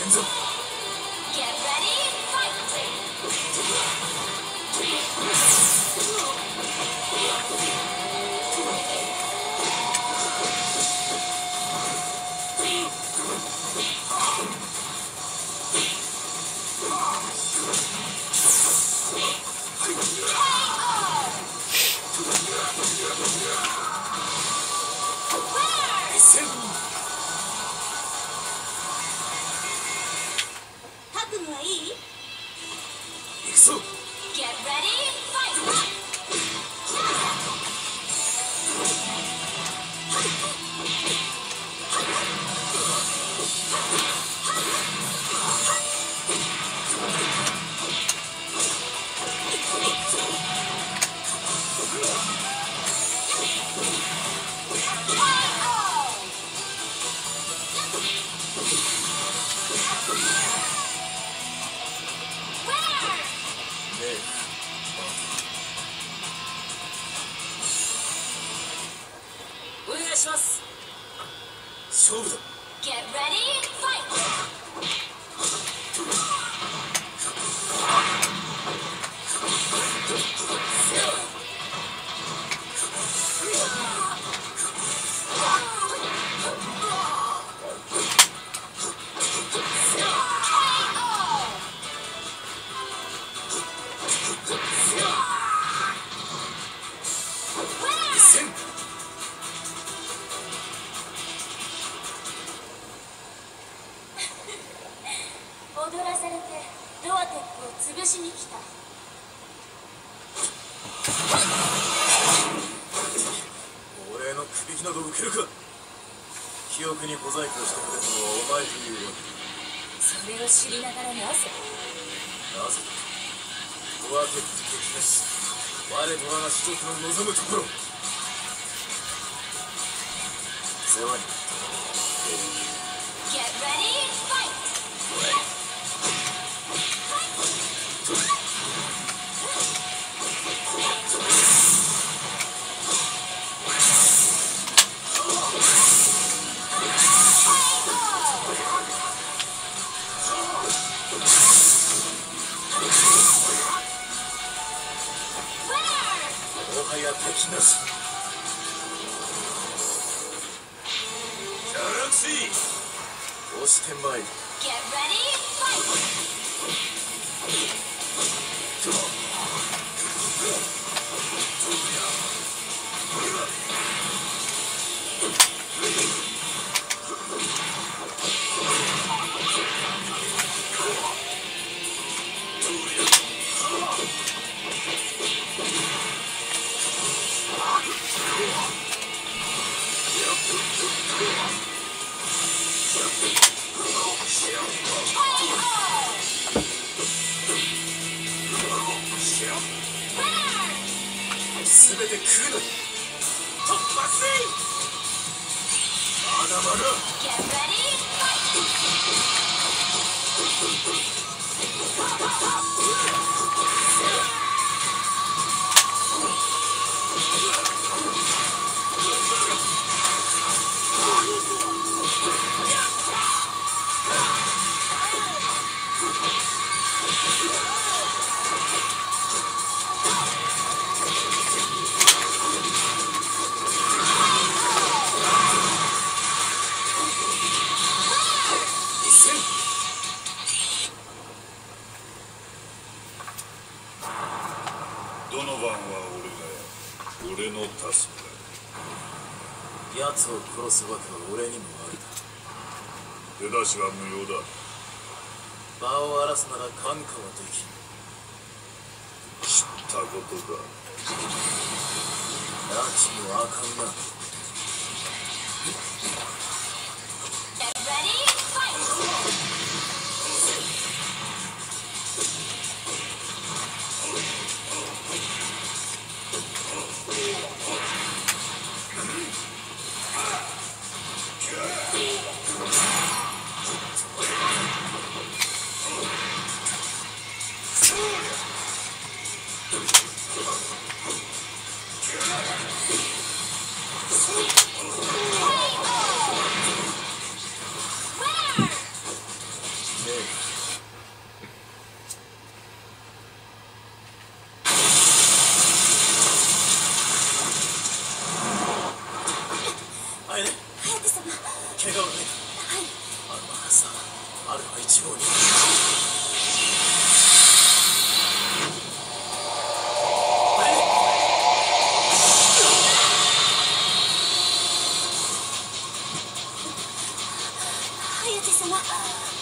んぞ。 覚悟はいい？ 行くぞ。 お願いします。 勝負だ。 踊らされてロアテックを潰しに来た。 俺の首輝など受けるか。記憶に小細工をしてくれたのはお前というわけそれを知りながらなぜ？ なぜだ。ロアテック撃破し、我と我が種族の望むところ。世話になった。もはや敵なし。ギャラクシー押してまいる。全て食うのに突発でまだまだ。 ドノバンは俺のタスクだ。 奴を殺すわけは俺にもあるだ。 手出しは無用だ。 場を荒らすなら看過はできん。 知ったことだ。 拉致もあかんな。 Winner! がわない。 はい。 アルファカスタアルファ1号に颯様。